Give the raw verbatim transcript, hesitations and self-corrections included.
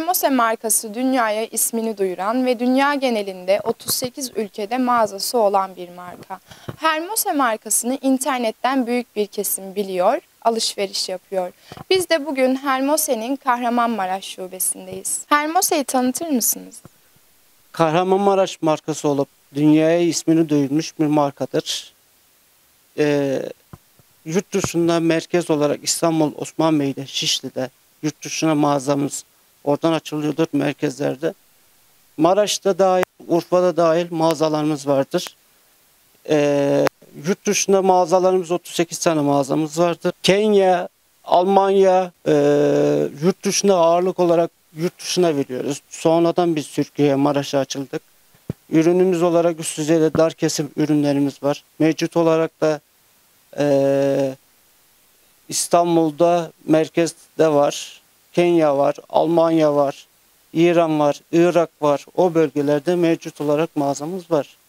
Hermose markası dünyaya ismini duyuran ve dünya genelinde otuz sekiz ülkede mağazası olan bir marka. Hermose markasını internetten büyük bir kesim biliyor, alışveriş yapıyor. Biz de bugün Hermose'nin Kahramanmaraş şubesindeyiz. Hermose'yi tanıtır mısınız? Kahramanmaraş markası olup dünyaya ismini duyurmuş bir markadır. Ee, yurt dışında merkez olarak İstanbul, Osmanbeyli'de, Şişli'de yurt dışına mağazamız oradan açılıyordur merkezlerde. Maraş'ta dahil, Urfa'da dahil mağazalarımız vardır. Ee, yurt dışında mağazalarımız otuz sekiz tane mağazamız vardır. Kenya, Almanya, e, yurt dışında ağırlık olarak yurt dışına veriyoruz. Sonradan biz Türkiye'ye, Maraş'a açıldık. Ürünümüz olarak üst düzeyde dar kesim ürünlerimiz var. Mevcut olarak da e, İstanbul'da merkezde var. Kenya var, Almanya var, İran var, Irak var. O bölgelerde mevcut olarak mağazamız var.